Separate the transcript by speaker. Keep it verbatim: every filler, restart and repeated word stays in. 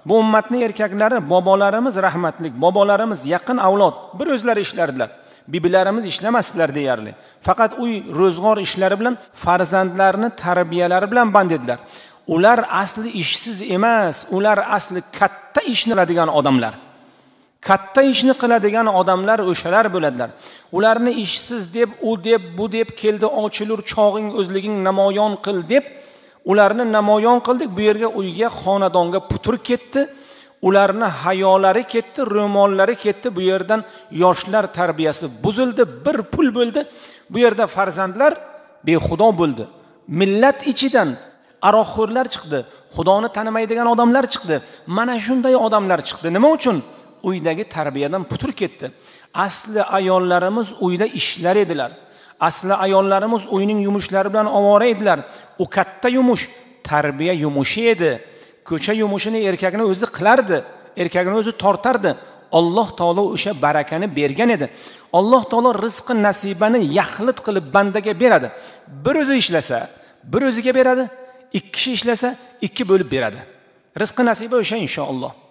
Speaker 1: Bu ummatning erkaklari, bobolarimiz rahmatlik, bobolarimiz yaqin avlod, bir o'zlari ishlardilar. Bibilarimiz ishlamasdilar deyarli. Faqat uy ro'zg'or ishlari bilan farzandlarini tarbiyalari bilan band edilar. Ular asli ishsiz emas, ular asli katta ishni qiladigan odamlar. Katta ishni qiladigan odamlar o'shalar bo'ladilar. Ularni ishsiz deb, u deb, bu deb keldi, ochilur chog'ing o'zliging namoyon qil deb ularni namoyon qildik. Bu yerga uyga, xonadonga putur ketdi. Ularni hayolari ketdi, ro'mollari ketdi. Bu yerdan yoshlar tarbiyasi buzildi, bir pul bo'ldi. Bu yerda farzandlar behudo bo'ldi. Millat ichidan aroqxo'rlar chiqdi, Xudoni tanimaydigan odamlar chiqdi. Mana shunday odamlar chiqdi. Nima uchun? Uydagi tarbiyadan putur ketdi. Asli ayollarimiz uyda ishlar edilar. Asli ayollarimiz uyning yumushlari bilan ovora edilar. U katta yumush tarbiya yumushi edi. Ko'cha yumushini erkakni o'zi qilardi, erkakni o'zi tortardi. Alloh taolo o'sha barakani bergan edi. Alloh taolo rizqi nasibani yaxlit qilib bandaga beradi. Bir o'zi ishlasa, bir o'ziga beradi, ikki kishi ishlasa, ikki bo'lib beradi. Rizqi nasibi o'sha inshaalloh.